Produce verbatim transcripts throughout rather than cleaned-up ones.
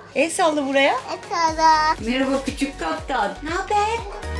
El salla buraya. El salla. Merhaba küçük kaptan. Ne haber?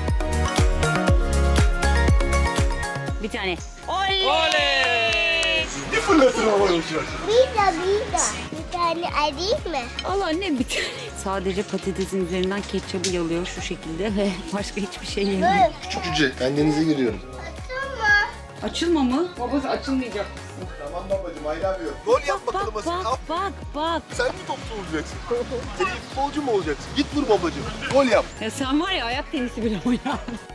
Bir tane. Oley! Oley! Ne fırlatır havaya uçuyor? Bir de bir de. Bir tane alayım mı? Al annem bir tane. Sadece patatesin üzerinden ketçabı yalıyor şu şekilde ve başka hiçbir şey yemiyor. Böyle. Küçük cüce, ben denize giriyorum. Açılma. Açılma mı? Babası açılmayacak. Tamam babacığım, aylamıyorum. Gol yap Bak bakalım bak Asil. bak bak bak. Sen mi topçu olacaksın? Sen iyi futbolcu mu olacaksın? Git vur babacığım. Gol yap. Ya sen var ya ayak tenisi bile oynardın.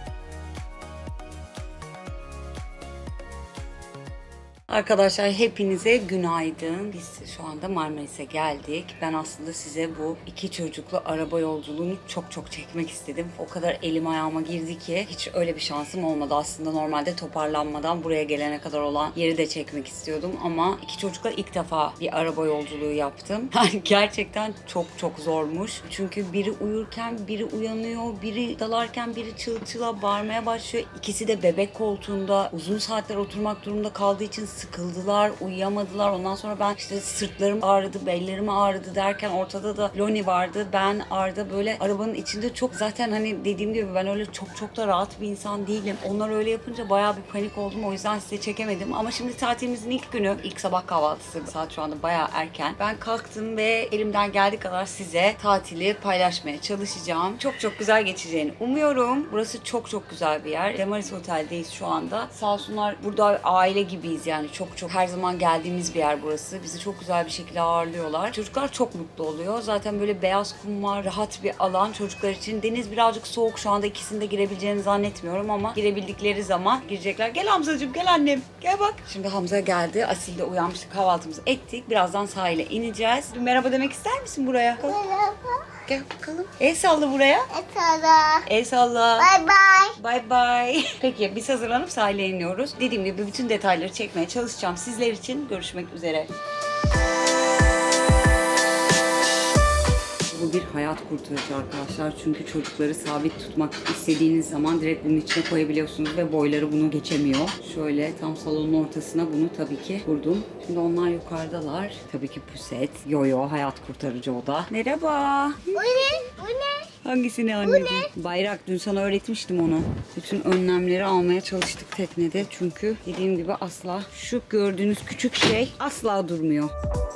Arkadaşlar hepinize günaydın. Biz şu anda Marmaris'e geldik. Ben aslında size bu iki çocuklu araba yolculuğunu çok çok çekmek istedim. O kadar elim ayağıma girdi ki hiç öyle bir şansım olmadı. Aslında normalde toparlanmadan buraya gelene kadar olan yeri de çekmek istiyordum. Ama iki çocukla ilk defa bir araba yolculuğu yaptım. Yani gerçekten çok çok zormuş. Çünkü biri uyurken biri uyanıyor, biri dalarken biri çığlık çığlığa bağırmaya başlıyor. İkisi de bebek koltuğunda uzun saatler oturmak durumunda kaldığı için sıkıldılar, uyuyamadılar. Ondan sonra ben işte sırtlarım ağrıdı, bellerim ağrıdı derken ortada da Loni vardı. Ben Arda böyle arabanın içinde çok zaten hani dediğim gibi ben öyle çok çok da rahat bir insan değilim. Onlar öyle yapınca bayağı bir panik oldum. O yüzden size çekemedim. Ama şimdi tatilimizin ilk günü, ilk sabah kahvaltısı. Saat şu anda bayağı erken. Ben kalktım ve elimden geldiği kadar size tatili paylaşmaya çalışacağım. Çok çok güzel geçeceğini umuyorum. Burası çok çok güzel bir yer. Demaris Otel'deyiz şu anda. Sağ olsunlar burada aile gibiyiz yani. Çok çok her zaman geldiğimiz bir yer burası. Bizi çok güzel bir şekilde ağırlıyorlar. Çocuklar çok mutlu oluyor. Zaten böyle beyaz kum var, rahat bir alan çocuklar için. Deniz birazcık soğuk. Şu anda ikisinde girebileceğini zannetmiyorum ama girebildikleri zaman girecekler. Gel Hamzacığım, gel annem. Gel bak. Şimdi Hamza geldi. Asil de uyanmıştı. Kahvaltımızı ettik. Birazdan sahile ineceğiz. Bir merhaba demek ister misin buraya? Merhaba. Gel bakalım. El salla buraya. El salla. El salla. Bye bye. Bye bye. Peki biz hazırlanıp sahile iniyoruz. Dediğim gibi bütün detayları çekmeye çalışacağım sizler için. Görüşmek üzere. Bu bir hayat kurtarıcı arkadaşlar. Çünkü çocukları sabit tutmak istediğiniz zaman direkt bunun içine koyabiliyorsunuz ve boyları bunu geçemiyor. Şöyle tam salonun ortasına bunu tabii ki kurdum. Şimdi onlar yukarıdalar. Tabii ki Puset, Yoyo, hayat kurtarıcı o da. Merhaba. Bu ne? Bu ne? Hangisini anneciğim? Bayrak. Dün sana öğretmiştim onu. Bütün önlemleri almaya çalıştık teknede. Çünkü dediğim gibi asla şu gördüğünüz küçük şey asla durmuyor.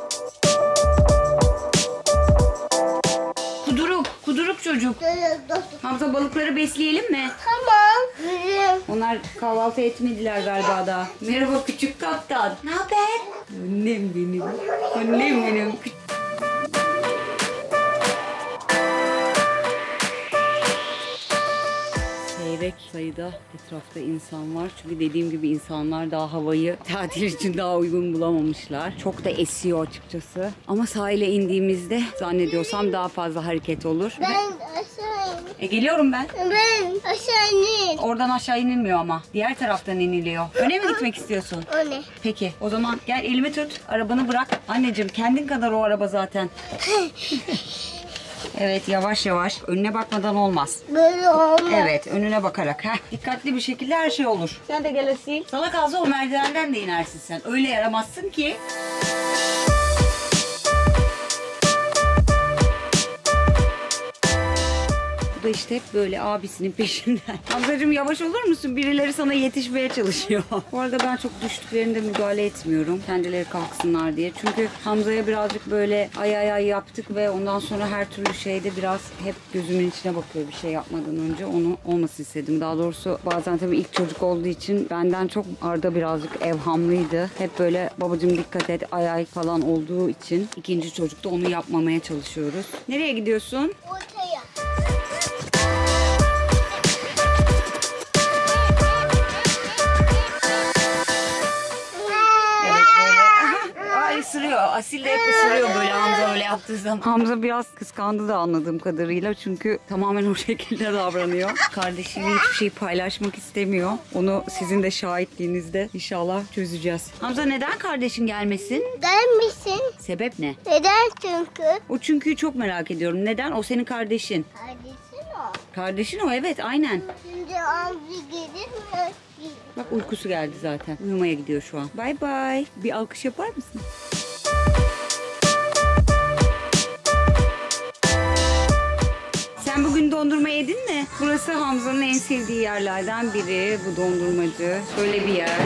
Kuduruk. Kuduruk çocuk. Dur, dur, dur. Hamza balıkları besleyelim mi? Tamam. Yürüyorum. Onlar kahvaltı etmediler galiba daha. Merhaba küçük kaptan. Ne haber? Annem benim. Annem benim. Seyrek sayıda etrafta insan var. Çünkü dediğim gibi insanlar daha havayı tatil için daha uygun bulamamışlar. Çok da esiyor açıkçası. Ama sahile indiğimizde zannediyorsam daha fazla hareket olur. Ben aşağı in. E geliyorum ben. Ben aşağı in. Oradan aşağı inilmiyor ama. Diğer taraftan iniliyor. Öne mi gitmek istiyorsun? O ne? Peki o zaman gel elimi tut. Arabanı bırak. Anneciğim kendin kadar o araba zaten. Evet yavaş yavaş. Önüne bakmadan olmaz. Böyle olmaz. Evet önüne bakarak. Heh, dikkatli bir şekilde her şey olur. Sen de gel Asil. Sana kalsa o merdivenden de inersin sen. Öyle yaramazsın ki. Bu da işte hep böyle abisinin peşinden. Hamzacığım yavaş olur musun? Birileri sana yetişmeye çalışıyor. Bu arada ben çok düştüklerinde müdahale etmiyorum. Kendileri kalksınlar diye. Çünkü Hamza'ya birazcık böyle ay ay ay yaptık ve ondan sonra her türlü şeyde biraz hep gözümün içine bakıyor bir şey yapmadan önce. Onu olmasın istedim. Daha doğrusu bazen tabii ilk çocuk olduğu için benden çok Arda birazcık evhamlıydı. Hep böyle babacığım dikkat et ay ay falan olduğu için ikinci çocukta onu yapmamaya çalışıyoruz. Nereye gidiyorsun? Ortaya. Isırıyor. Asil de hep ısırıyor böyle Hamza öyle yaptığı zaman. Hamza biraz kıskandı da anladığım kadarıyla. Çünkü tamamen o şekilde davranıyor. Kardeşiyle hiçbir şey paylaşmak istemiyor. Onu sizin de şahitliğinizde inşallah çözeceğiz. Hamza neden kardeşin gelmesin? Gelmişsin. Sebep ne? Neden çünkü? O çünkü çok merak ediyorum. Neden? O senin kardeşin. Kardeşin o. Kardeşin o evet aynen. Şimdi amca gelir mi? Bak uykusu geldi zaten. Uyumaya gidiyor şu an. Bay bay. Bir alkış yapar mısın? Burası Hamza'nın en sevdiği yerlerden biri. Bu dondurmacı. Şöyle bir yer.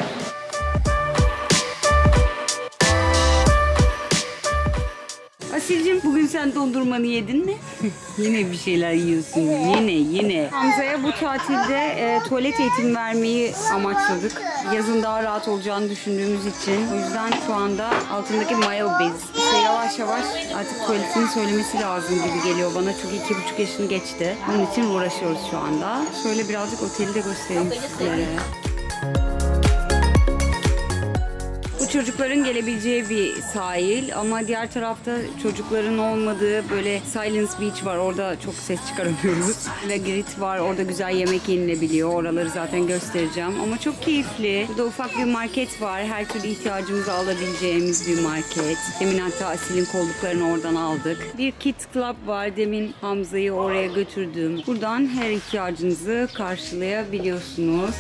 Asilcim, bugün sen dondurmanı yedin mi? Yine bir şeyler yiyorsun. Yine yine. Hamza'ya bu tatilde e, tuvalet eğitimi vermeyi amaçladık. Yazın daha rahat olacağını düşündüğümüz için. O yüzden şu anda altındaki mayo bez. İşte yavaş yavaş artık tuvaletini söylemesi lazım gibi geliyor bana. Çünkü iki buçuk yaşını geçti. Onun için uğraşıyoruz şu anda. Şöyle birazcık oteli de göstereyim sizlere. Çocukların gelebileceği bir sahil ama diğer tarafta çocukların olmadığı böyle Silence Beach var. Orada çok ses çıkaramıyoruz. Ve Grit var. Orada güzel yemek yenilebiliyor. Oraları zaten göstereceğim. Ama çok keyifli. Burada ufak bir market var. Her türlü ihtiyacımızı alabileceğimiz bir market. Demin hatta Asil'in kolluklarını oradan aldık. Bir Kids Club var. Demin Hamza'yı oraya götürdüm. Buradan her ihtiyacınızı karşılayabiliyorsunuz.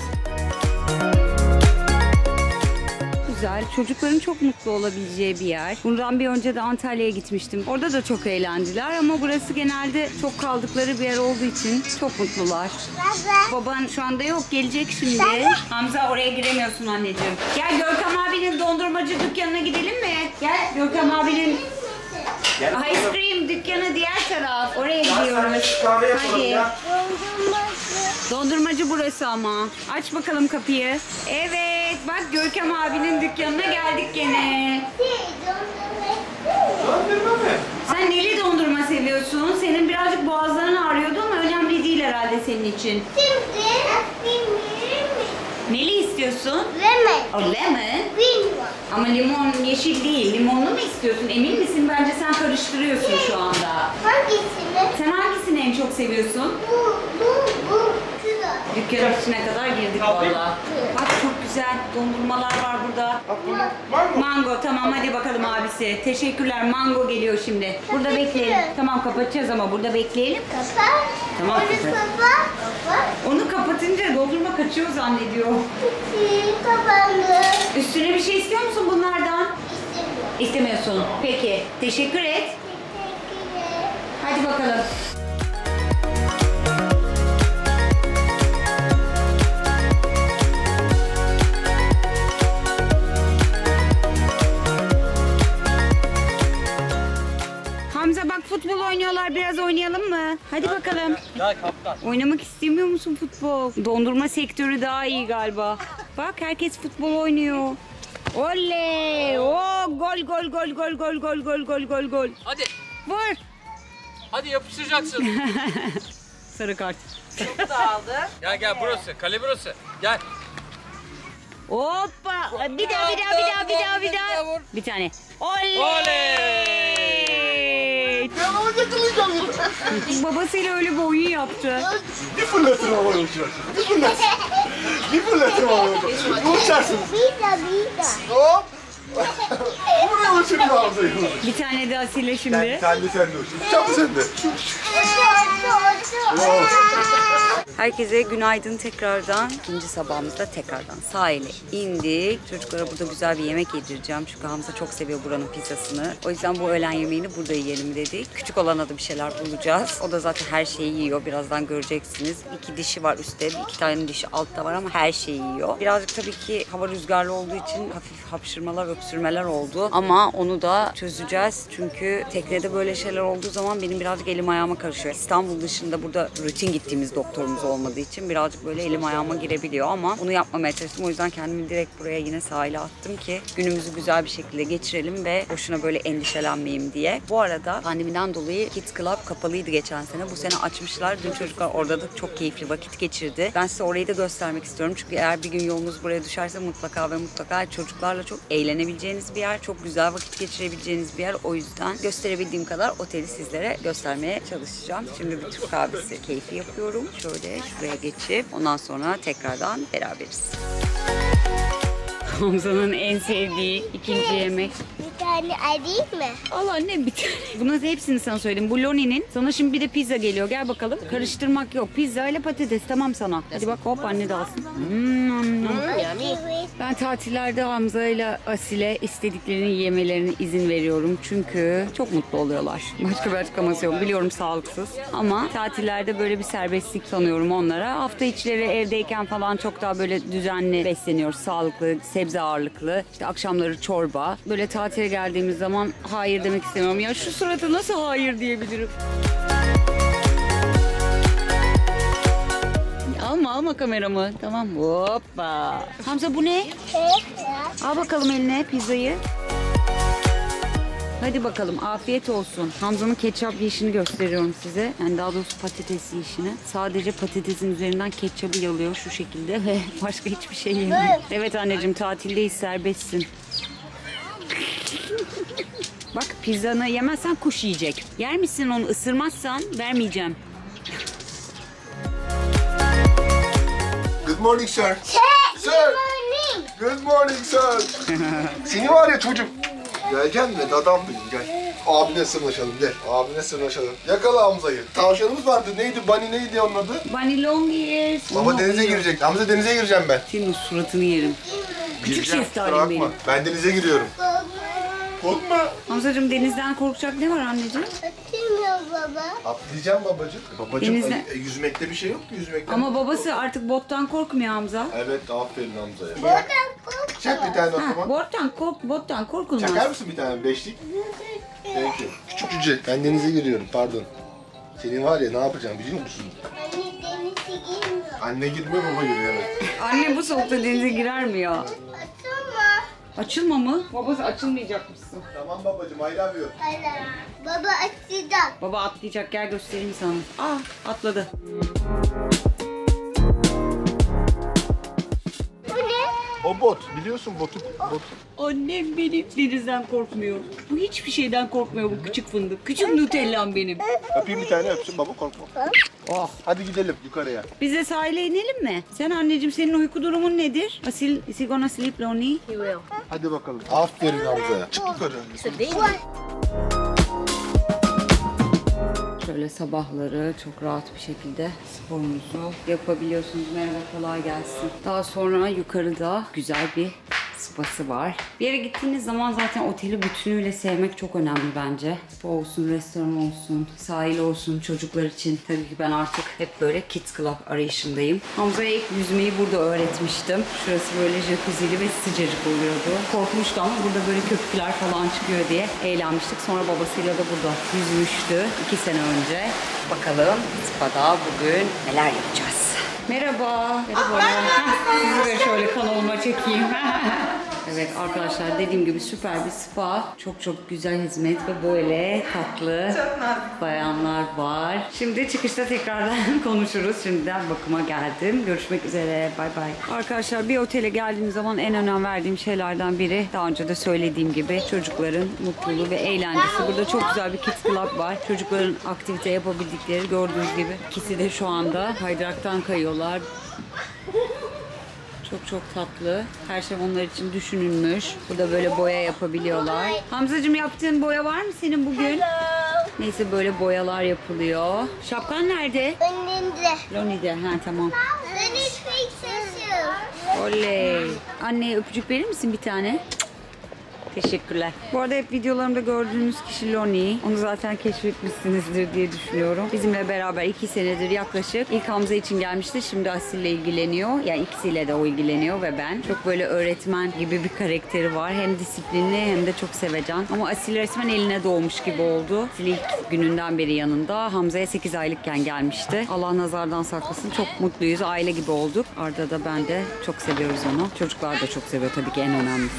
Güzel. Çocukların çok mutlu olabileceği bir yer. Bundan bir önce de Antalya'ya gitmiştim. Orada da çok eğlendiler ama burası genelde çok kaldıkları bir yer olduğu için çok mutlular. Baban şu anda yok. Gelecek şimdi. Hamza, oraya giremiyorsun anneciğim. Gel Görkem abinin dondurmacı dükkanına gidelim mi? Gel Görkem abinin ice cream dükkanı diğer taraf. Oraya gidiyoruz. Hadi. Dondurmacı burası ama. Aç bakalım kapıyı. Evet, bak Görkem abinin dükkanına geldik gene. Dondurma mı? Sen neli dondurma seviyorsun? Senin birazcık boğazların ağrıyordu ama önemli değil herhalde senin için. Şimdi bilmiyorum. Neli istiyorsun? Lemon. O lemon. Bilmiyorum. Ama limon yeşil değil. Limonlu mu istiyorsun? Emin misin? Bence sen karıştırıyorsun şu anda. Hangisini? Sen hangisini en çok seviyorsun? Bu, bu, bu. Güzel. Dükkanın içine kadar girdik valla. Bak çok güzel dondurmalar var burada. Mango. Mango, tamam hadi bakalım abisi. Teşekkürler, mango geliyor şimdi. Burada Kapatacağız. bekleyelim. Tamam kapatacağız ama burada bekleyelim. Kapat. Tamam, Onu kapat. kapat. Kapat. Onu kapatınca dondurma kaçıyor zannediyor. Kutuyu kapandı. Üstüne bir şey istiyor musun bunlardan? İstemiyorum. İstemiyorsun. Peki. Teşekkür et. Teşekkürler. Hadi bakalım. Hamza bak futbol oynuyorlar. Biraz oynayalım mı? Hadi bakalım. Gel kaptan. Oynamak istemiyor musun futbol? Dondurma sektörü daha iyi galiba. Bak herkes futbol oynuyor. Oley! Oo, gol gol gol gol gol gol gol gol gol gol. Hadi. Vur. Hadi yapıştıracaksın. Sarı kart. Gel gel burası. Kale burası. Gel. Hoppa. Bir daha bir daha bir daha bir daha bir daha. Bir tane. Oley! Oley! Ya ama yakalayacağım ya. Babasıyla öyle bir oyun yaptı. Bir fırlatırım havaya uçarsın. Bir fırlatırım. Bir fırlatırım havaya uçarsın. Uçarsınız. Bir de bir de. Hop. Buraya uçurun Hamza'yı. Bir tane de Asile Sen, şimdi. sen de sen de uçur. Uçak mı sen de? Otur, otur, otur. Herkese günaydın tekrardan. İkinci sabahımızda tekrardan sahile indik. Çocuklara burada güzel bir yemek yedireceğim. Çünkü Hamza çok seviyor buranın pizzasını. O yüzden bu öğlen yemeğini burada yiyelim dedik. Küçük olana da bir şeyler bulacağız. O da zaten her şeyi yiyor. Birazdan göreceksiniz. İki dişi var üstte. İki tane dişi altta var ama her şeyi yiyor. Birazcık tabii ki hava rüzgarlı olduğu için hafif hapşırmalar, öksürmeler oldu. Ama onu da çözeceğiz. Çünkü teknede böyle şeyler olduğu zaman benim birazcık elim ayağıma karışıyor. İstanbul dışında burada rutin gittiğimiz doktorumuz olmadığı için birazcık böyle elim ayağıma girebiliyor ama bunu yapmamaya çalıştım. O yüzden kendimi direkt buraya yine sahile attım ki günümüzü güzel bir şekilde geçirelim ve boşuna böyle endişelenmeyeyim diye. Bu arada pandemiden dolayı Kids Club kapalıydı geçen sene. Bu sene açmışlar. Dün çocuklar orada da çok keyifli vakit geçirdi. Ben size orayı da göstermek istiyorum. Çünkü eğer bir gün yolunuz buraya düşerse mutlaka ve mutlaka çocuklarla çok eğlenebileceğiniz bir yer. Çok güzel vakit geçirebileceğiniz bir yer. O yüzden gösterebildiğim kadar oteli sizlere göstermeye çalışacağım. Şimdi bir Türk kahvesi keyfi yapıyorum. Şöyle şuraya geçip ondan sonra tekrardan beraberiz. Hamza'nın en sevdiği ikinci yemek. Bir de tane alayım mı? Al annem bir tane. Bunların hepsini sana söyledim. Bu Loni'nin. Sana şimdi bir de pizza geliyor. Gel bakalım. Karıştırmak yok. Pizza ile patates tamam sana. Hadi bak hop anne de alsın. Hmm. Evet. Ben tatillerde Hamza ile Asil'e istediklerini yemelerine izin veriyorum. Çünkü çok mutlu oluyorlar. Başka bir açıklaması yok. Biliyorum sağlıksız. Ama tatillerde böyle bir serbestlik sanıyorum onlara. Hafta içleri evdeyken falan çok daha böyle düzenli besleniyoruz. Sağlıklı, sebze ağırlıklı. İşte akşamları çorba. Böyle tatile geldiğimiz zaman hayır demek istemiyorum. Ya şu suratı nasıl hayır diyebilirim? Alma alma kameramı. Tamam. Hoppa. Hamza bu ne? Al bakalım eline pizzayı. Hadi bakalım afiyet olsun. Hamza'nın ketçap yiyişini gösteriyorum size. Yani daha doğrusu patates yiyişini. Sadece patatesin üzerinden ketçabı yalıyor şu şekilde ve başka hiçbir şey yemiyor. Evet anneciğim tatildeyiz serbestsin. Bak pizzanı yemezsen kuş yiyecek. Yer misin onu ısırmazsan vermeyeceğim. Good morning sir. Sir. Morning. Good morning sir. Seni var ya çocuk. Gel gel mi? Dadam benim gel. Abine sırnaşalım gel. Abine sırnaşalım. Yakala Hamza'yı. Tavşanımız vardı. Neydi? Bunny neydi onun adı? Bunny long ears. Baba denize girecek. Hamza denize gireceğim ben. Senin suratını yerim. Küçük Gireceğim, şeftalim kusura benim. bakma. Ben denize giriyorum. Korkma. Hamzacığım denizden korkacak ne var anneciğim? Atılmıyor baba. Atlayacağım babacık. Babacım Denizde- ay, yüzmekte bir şey yok ki yüzmekte. Ama babası artık bottan korkmuyor Hamza. Evet aferin Hamza'ya. Buradan kork. Çak bir tane o Ha, zaman. bottan kork, bottan korkulmaz. Çakar mısın bir tane beşlik? Thank you. Küçük cüce. Ben denize giriyorum pardon. Senin var ya ne yapacağım biliyor musun? Anne denize girmiyor. Anne girmiyor baba giriyor evet. Anne bu soğukta denize girer mi ya? Atılma. Açılma mı? Babası açılmayacakmışsın. Tamam babacım I love you. Hala. Baba atacak. Baba atlayacak gel göstereyim sana. Ah atladı. Bu ne? O bot biliyorsun botu. Bot. Annem benim denizden korkmuyor. Bu hiçbir şeyden korkmuyor bu küçük fındık. Küçük Nutella'm benim. Öpeyim bir tane öpsün baba korkma. Oh. Hadi gidelim yukarıya. Biz de sahile inelim mi? Sen anneciğim senin uyku durumun nedir? Asil, is he gonna sleep Lonnie? Hadi bakalım. Aferin Hamza'ya. Çık yukarı. Şöyle sabahları çok rahat bir şekilde sporunuzu yapabiliyorsunuz. Merhaba kolay gelsin. Daha sonra yukarıda güzel bir spası var. Bir yere gittiğiniz zaman zaten oteli bütünüyle sevmek çok önemli bence. Spa olsun, restoran olsun, sahil olsun çocuklar için. Tabii ki ben artık hep böyle Kids Club arayışındayım. Hamza'ya ilk yüzmeyi burada öğretmiştim. Şurası böyle jacuzzi'li ve sıcacık oluyordu. Korkmuştu ama burada böyle köpükler falan çıkıyor diye eğlenmiştik. Sonra babasıyla da burada yüzmüştü iki sene önce. Bakalım spa'da bugün neler yapacağız. Merhaba. Merhaba. Heh, sizi de şöyle kanalıma çekeyim. Evet arkadaşlar dediğim gibi süper bir spa. Çok çok güzel hizmet ve böyle tatlı bayanlar var. Şimdi çıkışta tekrardan konuşuruz. Şimdiden bakıma geldim. Görüşmek üzere. Bay bay. Arkadaşlar bir otele geldiğim zaman en önem verdiğim şeylerden biri daha önce de söylediğim gibi çocukların mutluluğu ve eğlencesi. Burada çok güzel bir Kids Club var. Çocukların aktivite yapabildikleri gördüğünüz gibi. İkisi de şu anda kaydıraktan kayıyorlar. Çok çok tatlı. Her şey onlar için düşünülmüş. Burada böyle boya yapabiliyorlar. Hamzacığım yaptığın boya var mı senin bugün? Neyse böyle boyalar yapılıyor. Şapkan nerede? Önünde. Loni'de. Ha tamam. Ben hiç sesim. Oley. Anneye öpücük verir misin bir tane? Teşekkürler. Bu arada hep videolarımda gördüğünüz kişi Loni. Onu zaten keşfetmişsinizdir diye düşünüyorum. Bizimle beraber iki senedir yaklaşık. İlk Hamza için gelmişti. Şimdi Asil'le ilgileniyor. Yani ikisiyle de o ilgileniyor ve ben. Çok böyle öğretmen gibi bir karakteri var. Hem disiplinli hem de çok sevecen. Ama Asil resmen eline doğmuş gibi oldu. Asil ilk gününden beri yanında. Hamza'ya sekiz aylıkken gelmişti. Allah nazardan saklasın. Çok mutluyuz. Aile gibi olduk. Arda da ben de çok seviyoruz onu. Çocuklar da çok seviyor tabii ki en önemlisi.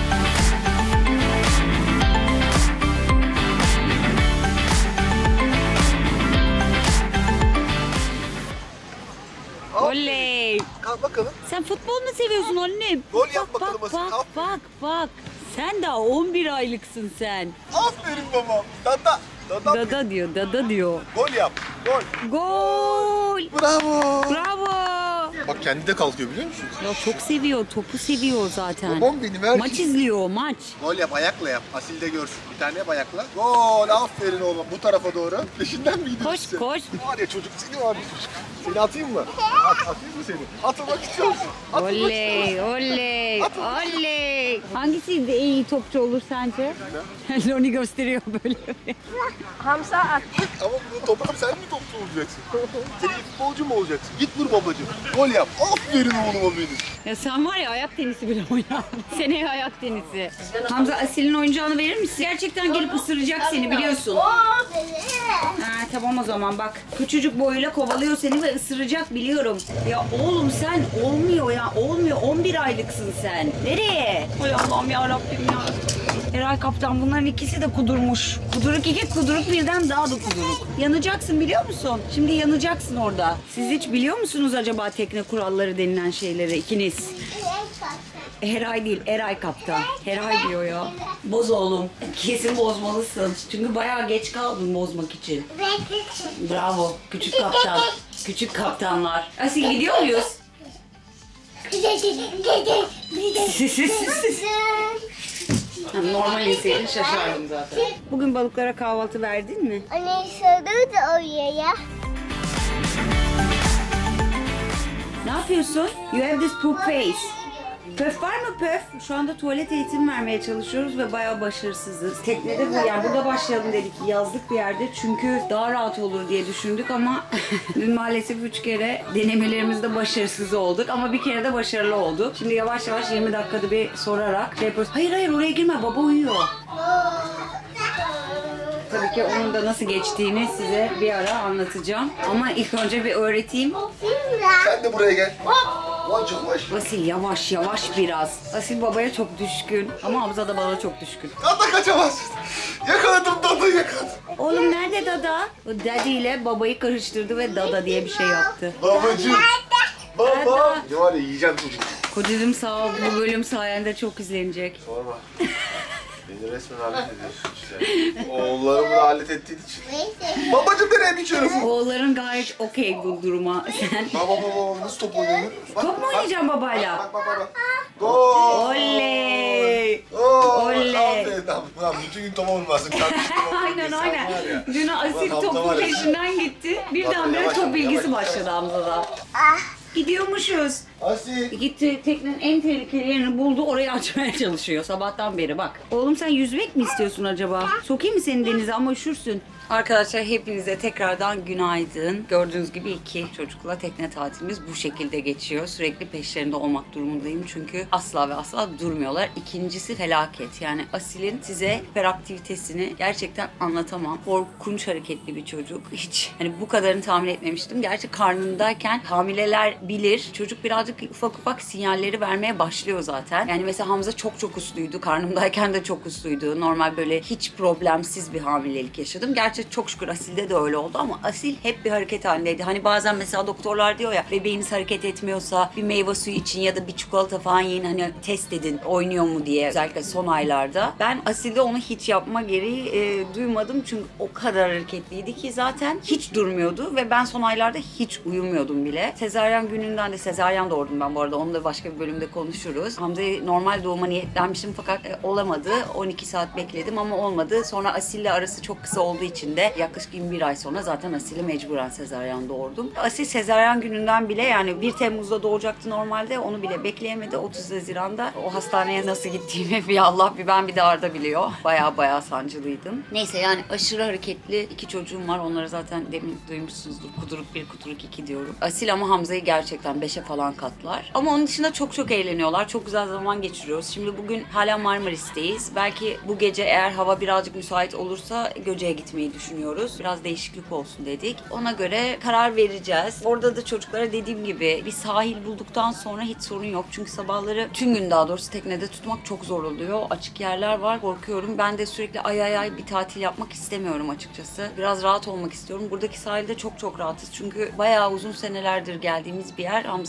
Oley! Kalk bakalım. Sen futbol mu seviyorsun annem? Gol yap bak, bakalım bak, Asil, bak, bak, bak. Sen daha on bir aylıksın sen. Aferin babam. Dada. Dada. Dada diyor, dada diyor. Gol yap. Gol. Gol! Bravo. Bravo! Bak kendi de kalkıyor biliyor musun? Ya çok seviyor, topu seviyor zaten. Babam benim her Maç izliyor o maç. Gol yap, ayakla yap. Asil de görsün. Bir tane yap ayakla. Gol, aferin oğlum. Bu tarafa doğru. Peşinden mi gidiyorsun? Koş sen? koş. Var ya çocuk seni var ya çocuk. Seni atayım mı? At, atayım mı seni? Atmak istiyor musun? Atmak istiyor Oley, musun? oley, oley. Hangisi de en iyi topçu olur sence? Loni gösteriyor böyle. Hamza at. Ama bunu toplam sen mi topçu olacaksın? Sen iyi futbolcu mu olacaksın? Git vur babacığım. Gol yap. Aferin oğluma benim. Ya sen var ya ayak tenisi bile oynardın. Seneye ayak tenisi. Hamza Asil'in oyuncağını verir misin? Gerçekten gelip ısıracak seni biliyorsun. Ha, tamam o zaman bak. Küçücük boyuyla kovalıyor seni ve ısıracak biliyorum. Ya oğlum sen olmuyor ya olmuyor. on bir aylıksın sen. Nereye? Hay Allah'ım ya Rabbim ya. Eray kaptan bunların ikisi de kudurmuş. Kuduruk iki, kuduruk birden daha da kuduruk. Yanacaksın biliyor musun? Şimdi yanacaksın orada. Siz hiç biliyor musunuz acaba tekne kuralları denilen şeyleri ikiniz? Eray değil, Eray kaptan. Eray diyor ya. Boz oğlum. Kesin bozmalısın. Çünkü bayağı geç kaldın bozmak için. Bravo. Küçük kaptan. Küçük kaptanlar. Asil gidiyor muyuz? Normal inseydin şaşardım zaten. Bugün balıklara kahvaltı verdin mi? Anne sarı da oraya. Ne yapıyorsun? You have this poop face. Pöf var mı pöf? Şu anda tuvalet eğitimi vermeye çalışıyoruz ve bayağı başarısızız. Teknede bu yani burada başlayalım dedik yazlık bir yerde çünkü daha rahat olur diye düşündük ama dün maalesef üç kere denemelerimizde başarısız olduk ama bir kere de başarılı olduk. Şimdi yavaş yavaş yirmi dakikada bir sorarak şey yapıyoruz. Hayır hayır oraya girme baba uyuyor. Tabii ki onun da nasıl geçtiğini size bir ara anlatacağım. Ama ilk önce bir öğreteyim. Sen de buraya gel. Lan çok yavaş. Asil yavaş yavaş biraz. Asil babaya çok düşkün ama Hamza da bana çok düşkün. Dada kaçamazsın. Yakaladım dadayı yakaladım. Oğlum nerede Dada? O Daddy ile babayı karıştırdı ve Dada diye bir şey yaptı. Babacığım. Baba. Dada. Ne var ya yiyeceğim çocuk. Kocacığım sağ ol bu bölüm sayende çok izlenecek. Sorma. Beni resmen alet ediyorsun işte. Oğullarımı da alet ettiğin için. Babacığım nereye biçiyorsun? Oğulların gayet okey bu duruma. Sen Baba baba nasıl top oynanır? Bak, top mu oynayacaksın babayla? Bak bak bak. Gol. Oley! Oo, Oley! aferin lan. Lan bütün gün topa vurmasın. Aynen aynen. Dün Asil Ulan Hamza topun var ya. peşinden gitti. Birdenbire Yavaş, top yavaş, bilgisi yavaş. başladı Hamza'da. Gidiyormuşuz. Asil. Gitti teknenin en tehlikeli yerini buldu orayı açmaya çalışıyor sabahtan beri bak. Oğlum sen yüzmek mi istiyorsun acaba? Sokayım mı seni denize ama üşürsün. Arkadaşlar hepinize tekrardan günaydın. Gördüğünüz gibi iki çocukla tekne tatilimiz bu şekilde geçiyor. Sürekli peşlerinde olmak durumundayım çünkü asla ve asla durmuyorlar. İkincisi felaket. Yani Asil'in size hiperaktivitesini gerçekten anlatamam. Korkunç hareketli bir çocuk. Hiç hani bu kadarını tahmin etmemiştim. Gerçi karnındayken hamileler bilir. Çocuk birazcık ufak ufak sinyalleri vermeye başlıyor zaten. Yani mesela Hamza çok çok usluydu. Karnımdayken de çok usluydu. Normal böyle hiç problemsiz bir hamilelik yaşadım. Gerçi çok şükür Asil'de de öyle oldu ama Asil hep bir hareket halindeydi. Hani bazen mesela doktorlar diyor ya bebeğiniz hareket etmiyorsa bir meyve suyu için ya da bir çikolata falan yiyin hani test edin oynuyor mu diye özellikle son aylarda. Ben Asil'de onu hiç yapma gereği e, duymadım çünkü o kadar hareketliydi ki zaten hiç durmuyordu ve ben son aylarda hiç uyumuyordum bile. Sezaryen gününden de sezaryen doğurdum ben bu arada onu da başka bir bölümde konuşuruz. Hamza'yı normal doğuma niyetlenmiştim fakat e, olamadı. on iki saat bekledim ama olmadı. Sonra Asil'le arası çok kısa olduğu için de yaklaşık yirmi bir ay sonra zaten Asil'i mecburen sezaryen doğurdum. Asil sezaryen gününden bile yani bir Temmuz'da doğacaktı normalde onu bile bekleyemedi. otuz Haziran'da o hastaneye nasıl gittiğimi bir Allah bir ben bir de Arda biliyor. Baya baya sancılıydım. Neyse yani aşırı hareketli iki çocuğum var. Onları zaten demin duymuşsunuzdur. Kuduruk bir, kuduruk iki diyorum. Asil ama Hamza'yı gerçekten beşe falan katlar. Ama onun dışında çok çok eğleniyorlar. Çok güzel zaman geçiriyoruz. Şimdi bugün hala Marmaris'teyiz. Belki bu gece eğer hava birazcık müsait olursa Göce'ye gitmeyi düşünüyoruz. Biraz değişiklik olsun dedik. Ona göre karar vereceğiz. Orada da çocuklara dediğim gibi bir sahil bulduktan sonra hiç sorun yok. Çünkü sabahları tüm gün daha doğrusu teknede tutmak çok zor oluyor. Açık yerler var. Korkuyorum. Ben de sürekli ay ay ay bir tatil yapmak istemiyorum açıkçası. Biraz rahat olmak istiyorum. Buradaki sahilde çok çok rahatız. Çünkü bayağı uzun senelerdir geldiğimiz bir yer. Hamza da doğdu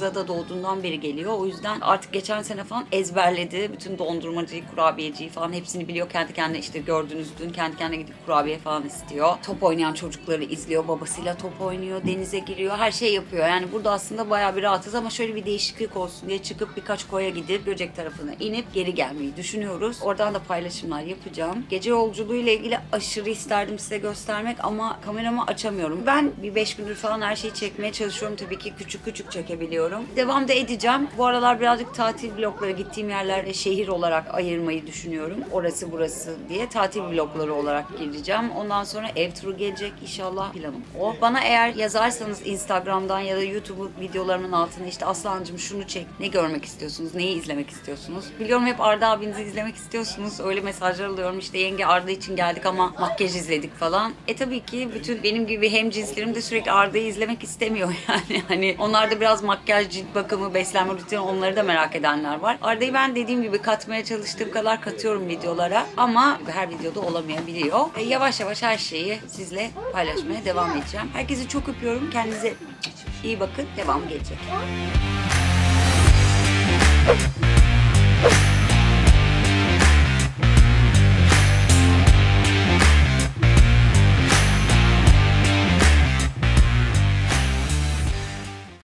doğduğundan beri geliyor. O yüzden artık geçen sene falan ezberledi. Bütün dondurmacıyı, kurabiyeciyi falan hepsini biliyor. Kendi kendine işte gördüğünüz dün kendi kendine gidip kurabiye falan istiyor. Top oynayan çocukları izliyor. Babasıyla top oynuyor, denize giriyor. Her şey yapıyor. Yani burada aslında bayağı bir rahatız ama şöyle bir değişiklik olsun diye çıkıp birkaç koya gidip Göcek tarafına inip geri gelmeyi düşünüyoruz. Oradan da paylaşımlar yapacağım. Gece yolculuğuyla ilgili aşırı isterdim size göstermek ama kameramı açamıyorum. Ben bir beş gündür falan her şeyi çekmeye çalışıyorum. Tabii ki küçük küçük çekebiliyorum. Devam da edeceğim. Bu aralar birazcık tatil vlogları, gittiğim yerlere şehir olarak ayırmayı düşünüyorum. Orası burası diye tatil vlogları olarak gireceğim. Ondan sonra ev turu gelecek inşallah, planım o. Bana eğer yazarsanız Instagram'dan ya da YouTube videolarımın altına işte Aslancığım şunu çek, ne görmek istiyorsunuz, neyi izlemek istiyorsunuz? Biliyorum hep Arda abinizi izlemek istiyorsunuz. Öyle mesajlar alıyorum işte yenge Arda için geldik ama makyaj izledik falan. E tabii ki bütün benim gibi hemcinslerim de sürekli Arda'yı izlemek istemiyor yani. Hani onlar da biraz makyaj, cilt bakımı, beslenme rutini, onları da merak edenler var. Arda'yı ben dediğim gibi katmaya çalıştığım kadar katıyorum videolara ama her videoda olamayabiliyor. E, yavaş yavaş her şeyi sizle paylaşmaya devam edeceğim. Herkesi çok öpüyorum. Kendinize iyi bakın. Devam gelecek.